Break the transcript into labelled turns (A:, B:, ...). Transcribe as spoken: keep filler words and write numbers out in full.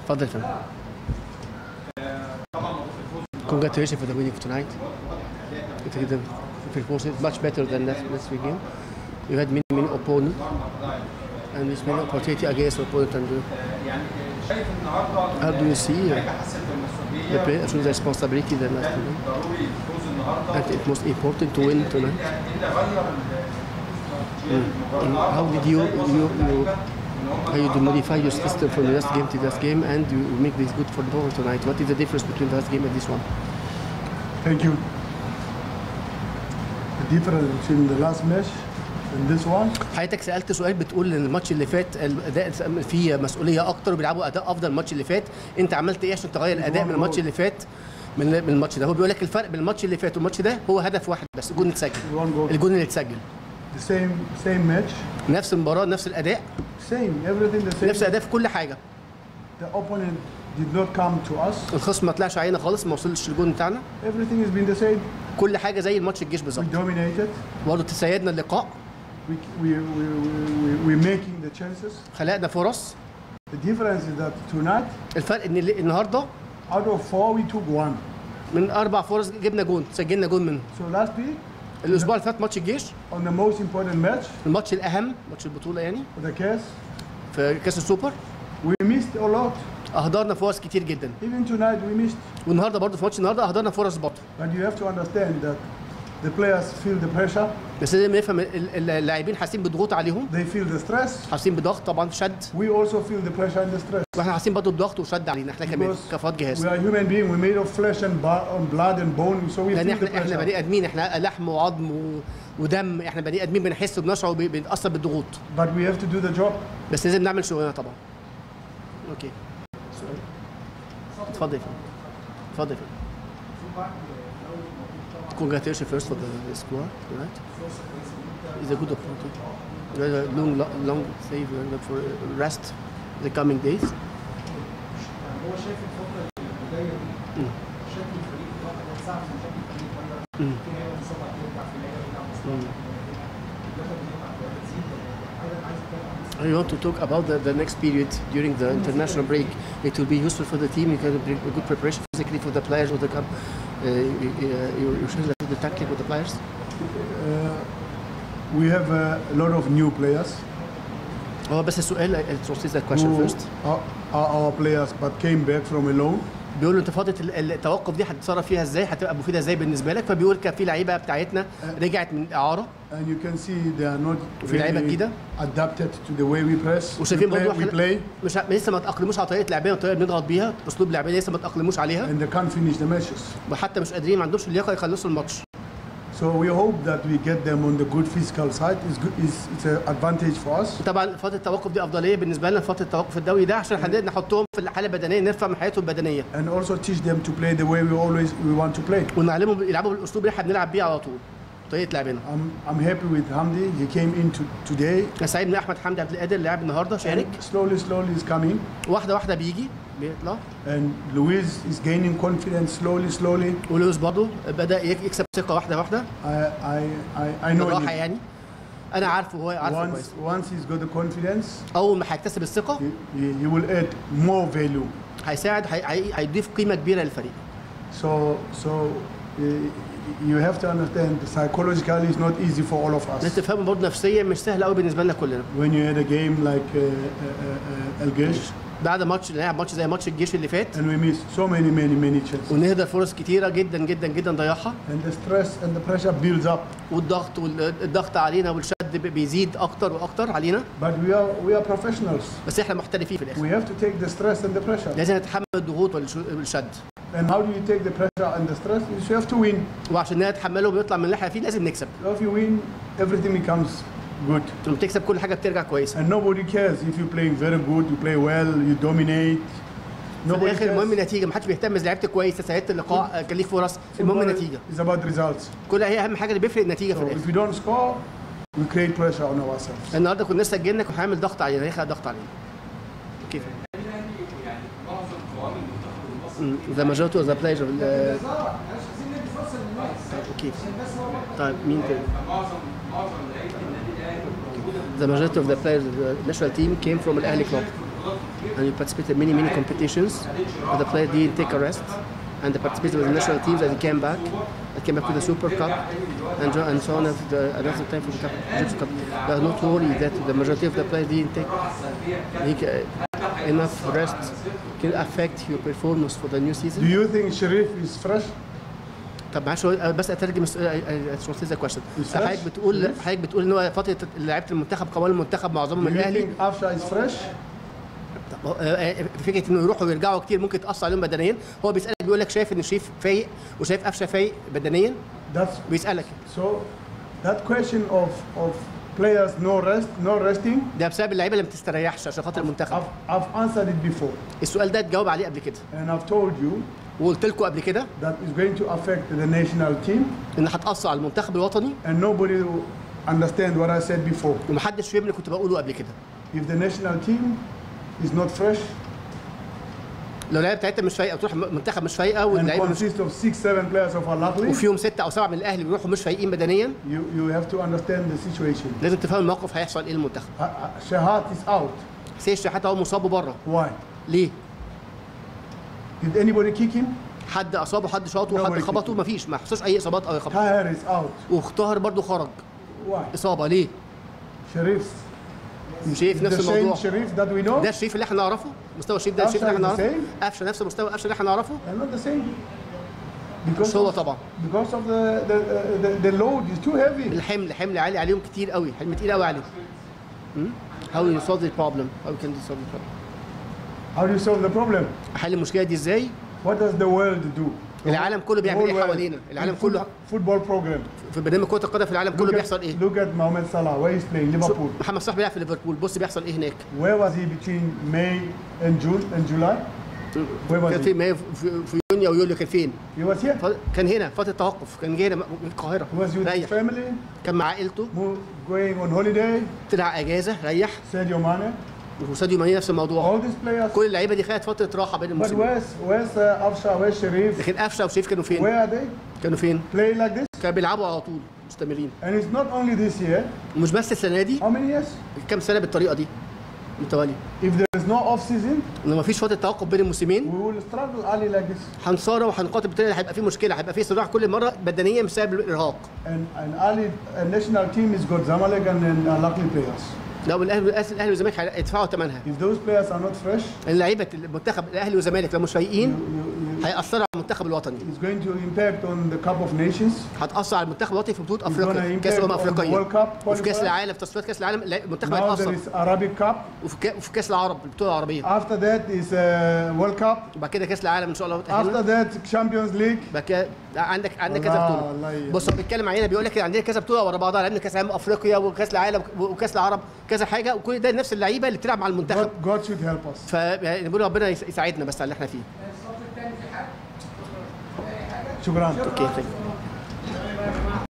A: اتفضل يا فندم. Congratulations for the winning tonight. It's much better than last last week game. You had many many opponents and this many opportunity against opponent. And how do you see uh, the play as the responsibility than last week? And it's most important to win tonight. Mm. And how did you you you how you do modify your system from the last game to this game and you make this good football tonight? What is the difference between the last game and this one?
B: Thank you. The difference between the last match and this one.
A: حضرتك سألت سؤال بتقول ان الماتش اللي فات الاداء فيه مسؤوليه اكتر وبيلعبوا اداء افضل من الماتش اللي فات، انت عملت ايه عشان تغير الاداء من الماتش اللي فات من من الماتش ده؟ هو بيقول لك الفرق بين الماتش اللي فات والماتش ده هو هدف واحد بس، الجون اتسجل. الجون اللي اتسجل.
B: The same same match.
A: نفس المباراه نفس الاداء.
B: Same everything the same.
A: نفس الاداء في كل حاجه.
B: The opponent did not come to us.
A: الخصم ما طلعش علينا خالص، ما وصلش الجون بتاعنا.
B: Everything has been the same.
A: كل حاجه زي الماتش الجيش بالظبط.
B: We dominated.
A: برضه تسيدنا اللقاء.
B: We we we we we making the chances.
A: خلقنا فرص.
B: The difference is that tonight.
A: الفرق ان النهارده.
B: Out of four we took one.
A: من اربع فرص جبنا جون، سجلنا جون منه.
B: So last week.
A: الاسبوع اللي فات ماتش الجيش.
B: On the most important match.
A: الماتش الاهم، ماتش البطوله يعني.
B: For the كاس.
A: في كاس السوبر.
B: We missed a lot.
A: اهدرنا فرص كتير جدا.
B: Even tonight we missed.
A: والنهارده برضه في ماتش النهارده اهدرنا فرص برضه.
B: But you have to understand that the players feel the pressure.
A: بس لازم نفهم اللاعبين حاسين بضغوط عليهم.
B: They feel the stress.
A: حاسين بضغط طبعا شد.
B: We also feel the pressure and the stress.
A: واحنا حاسين برضه بضغط وشد علينا احنا كمان كفراد جهاز.
B: We are human beings. We made of flesh and blood and bone, so we feel the pressure.
A: لان احنا احنا بني ادمين، احنا لحم وعظم ودم، احنا بني ادمين بنحس وبنشعر وبنتاثر بالضغوط.
B: But we have to do the job.
A: بس لازم نعمل شغلنا طبعا. اوكي. سؤال. اتفضل يا فندم. اتفضل يا فندم. Congratulations first for the, the squad tonight. It's a good opportunity. Long, long save for rest the coming days.
C: هو شايف الفترة اللي جاية دي شكل الفريق الفترة هتساعد في شكل الفريق ولا ممكن هي مصابة ترجع في اللعيبة ترجع مصابة
A: I want to talk about the, the next period during the international break. It will be useful for the team. You can bring a good preparation physically for the players who come. Uh, you you should the tactic with the players.
B: Uh, we have a lot of new players.
A: هو بس السؤال translate that question first.
B: Are, are our players but came back from a loan.
A: بيقولوا انت فتره التوقف دي هتتصرف فيها ازاي؟ هتبقى مفيده ازاي بالنسبه لك؟ فبيقول كان في لعيبه بتاعتنا رجعت من اعاره.
B: And you can see they are not
A: وفي لعيبه جديده
B: adapted to the way we press.
A: وشايفين برضه
B: we play.
A: مش لسه ما تاقلموش على طريقه لعبنا والطريقه اللي بنضغط بيها، اسلوب لعبنا لسه ما تاقلموش عليها.
B: And they can't finish the matches.
A: وحتى مش قادرين، ما عندهمش اللياقه يخلصوا الماتش.
B: So we hope that we get them on the good physical side. It's good. It's, it's an advantage for us.
A: طبعا فتره التوقف دي افضليه بالنسبه لنا، فتره التوقف الدولي ده عشان هنقدر نحطهم في الحاله البدنيه، نرفع من حياتهم البدنيه.
B: And also teach them to play the way we always we want to play.
A: ونعلمهم يلعبوا بالاسلوب اللي احنا بنلعب بيه على طول. طريقه لعبنا.
B: I'm I'm happy with Hamdi. He came in to, today.
A: انا سعيد ان احمد حمدي عبد القادر لعب النهارده شارك.
B: Slowly slowly is coming.
A: واحده واحده بيجي بيطلع.
B: And Luis is gaining confidence slowly slowly.
A: ولويس برضه بدا يكسب ثقه واحده واحده.
B: I I I I know.
A: بالراحه يعني. انا عارفه هو عارفه كويس.
B: Once once he's got the confidence.
A: اول ما هيكتسب الثقه.
B: He, he will add more value.
A: هيساعد هيضيف قيمه كبيره للفريق.
B: So so. You have to understand psychologically it's not easy for all of us.
A: انت تفهم برضه نفسيا مش سهل قوي بالنسبه لنا كلنا.
B: When you had a game like uh, uh, uh, الجيش.
A: بعد ماتش نلعب ماتش زي ماتش الجيش اللي فات.
B: And we miss so many many many chances.
A: ونهدر فرص كتيره جدا جدا جدا ضيعها.
B: And the stress and the pressure builds up.
A: والضغط والضغط علينا والشد بيزيد اكتر واكتر علينا.
B: But we are we are professionals.
A: بس احنا محترفين في الاخر.
B: We have to take the stress and the pressure.
A: لازم نتحمل الضغوط والشد.
B: And how do you take the pressure and the stress? You have to win.
A: وعشان نتحمله ويطلع من اللي احنا فيه لازم نكسب.
B: If you win, everything becomes good.
A: لما تكسب كل حاجه بترجع كويسه.
B: And nobody cares if you're playing very good, you play well, you dominate.
A: في الاخر المهم النتيجه، ما حدش بيهتم اذا لعبت كويس، سيدت اللقاء، كان ليك فرص، المهم النتيجه.
B: It's about results.
A: كل هي اهم حاجه اللي بيفرق النتيجه في الاخر.
B: If we don't score, we create pressure on ourselves.
A: النهارده كنا سجلنا كنا هنعمل ضغط علينا، هيخلق ضغط علينا. كيف؟ The majority of the players of the كيف؟ طيب مين تاني؟ The majority of the players of the national team came from الأهلي club. and you participated in many many competitions, but the player didn't take a rest, and they participated with the national teams and they came back, they came back to the Super Cup, and jo- and so on at the another time for the Cup, Egypt Cup. You are not worried that the majority of the players didn't take take, uh, enough rest can affect your performance for the new
B: Do
A: season?
B: you think Sharif is fresh?
A: طب معلش هو- بس اترجم ذا كويشن.
B: Is
A: حضرتك
B: fresh?
A: بتقول حضرتك بتقول ان هو فتره لعيبه المنتخب قوام المنتخب معظمهم
B: Do
A: من
B: you
A: الاهلي.
B: think Afsha is fresh?
A: طب آه، آه، فكره انه يروحوا ويرجعوا كتير ممكن تاثر عليهم بدنيا. هو بيسالك بيقول لك شايف ان شريف فايق وشايف قفشه فايق بدنيا
B: That's
A: بيسالك.
B: so. That question of of players no rest, no resting.
A: ده بسبب اللعيبه اللي ما بتستريحش عشان خاطر المنتخب.
B: I've, I've answered it before,
A: السؤال ده اتجاوب عليه قبل كده
B: and I've told you
A: وقلت لكم قبل كده
B: that is going to affect the national team,
A: ان هتاثر على المنتخب الوطني
B: and nobody will understand what I said before.
A: ومحدش فهم اللي كنت بقوله قبل كده.
B: If the national team is not fresh
A: لو اللعيبه بتاعتها مش فايقه وتروح المنتخب مش فايقه
B: and
A: واللعيبه مش
B: consists of six, seven players of Al Ahly,
A: وفيهم سته او سبعه من الاهلي بيروحوا مش فايقين بدنيا
B: you you have to understand the situation.
A: لازم تفهم الموقف هيحصل ايه للمنتخب.
B: Ha- ha- Shahat is out.
A: سيد الشحات هو مصاب بره.
B: Why?
A: ليه؟
B: Did anybody kick him?
A: حد اصابه حد شاطه حد
B: Nobody
A: خبطه مفيش ما حصلش اي اصابات او خبط.
B: Tahir is out.
A: وطاهر برضو خرج
B: Why?
A: اصابه ليه؟
B: Sharif.
A: شريف
B: The
A: نفس
B: same
A: الموضوع.
B: Sharif that we know.
A: ده الشريف اللي احنا نعرفه مستوى الشريف ده الشريف اللي احنا
B: Afsha is the
A: نعرفه
B: same.
A: قفشه نفس مستوى قفشه اللي احنا نعرفه
B: They're not the same.
A: مش
B: Because
A: هو
B: of,
A: طبعا.
B: because of the, the, the, the load is too heavy.
A: الحمل حمل عالي عليهم كتير قوي حمل تقيل قوي عليهم. م? How you solve the problem? How can you solve the problem?
B: How do you solve the problem?
A: احل المشكله دي ازاي؟
B: What does the world do?
A: العالم كله بيعمل
B: The
A: ايه
B: whole world.
A: حوالينا؟ العالم
B: In
A: كله
B: foot- Football program.
A: في برنامج كره القدم في العالم كله
B: Look at,
A: بيحصل ايه؟
B: look at Mohamed Salah, where he's playing,
A: شو-
B: Liverpool.
A: محمد صلاح بيلعب في ليفربول بص بيحصل ايه هناك؟
B: Where was he between May and June and July? Where was
A: كان
B: he?
A: في ما في, في يونيو ويوليو كان فين؟
B: He was here.
A: ف- كان هنا فتره توقف كان جاي هنا من القاهره
B: He was with his
A: ريح
B: family,
A: كان مع عائلته
B: mo- going on holiday.
A: طلع اجازه ريح
B: Sadio Mane.
A: وساديو ماني نفس الموضوع.
B: All these players.
A: كل اللعيبه دي خدت فتره راحه بين
B: But
A: الموسمين.
B: where's where's uh, Afsha? Where's Sharif?
A: لكن قفشه وشريف كانوا
B: Where
A: فين؟
B: are they?
A: كانوا فين؟
B: Playing like this?
A: كانوا بيلعبوا على طول مستمرين.
B: And it's not only this year.
A: ومش بس السنه دي
B: How many years?
A: كام سنه بالطريقه دي متوالي.
B: If there is no off season,
A: ان مفيش فتره توقف بين
B: we
A: الموسمين
B: will struggle early like this.
A: هنصارع وهنقاتل بالطريقه اللي هيبقى في مشكله هيبقى في صراع كل مره بدنيا بسبب الارهاق.
B: And an early uh, national team is got Zamalek and then uh, Al Ahly players.
A: لو الاهلي الاهلي والزمالك هيدفعوا ثمنها.
B: If those players are not fresh,
A: اللعيبه المنتخب الاهلي والزمالك لو مش
B: you,
A: فايقين
B: you, you,
A: هيأثروا على المنتخب الوطني.
B: it's going to impact on the Cup of Nations.
A: هتأثر على المنتخب الوطني في بطوله
B: It's
A: افريقيا
B: gonna
A: كاس الامم
B: impact on the
A: الافريقيه
B: World Cup
A: وفي كاس
B: qualifier.
A: العالم في تصفيات كاس العالم لا، المنتخب
B: Now there
A: هيتأثر
B: is Arabic Cup.
A: وفي كا- وفي كاس العرب البطوله العربيه
B: After that is uh, World Cup.
A: وبعد كده كاس العالم ان شاء الله
B: After
A: تأهلنا.
B: that Champions League.
A: بعد كده عندك عندك كذا
B: الله-
A: بطوله.
B: الله ي-
A: بص هو بيتكلم علينا بيقول لك عندنا كذا بطوله ورا بعضها لعبنا كاس عالم افريقيا وكاس العالم وكاس العرب كذا حاجه وكل ده نفس اللعيبه اللي بتلعب مع المنتخب.
B: God, God should help us.
A: فبنقول ربنا يس- يساعدنا بس على اللي احنا فيه.
B: شكرا.
A: اوكي ثانك يو.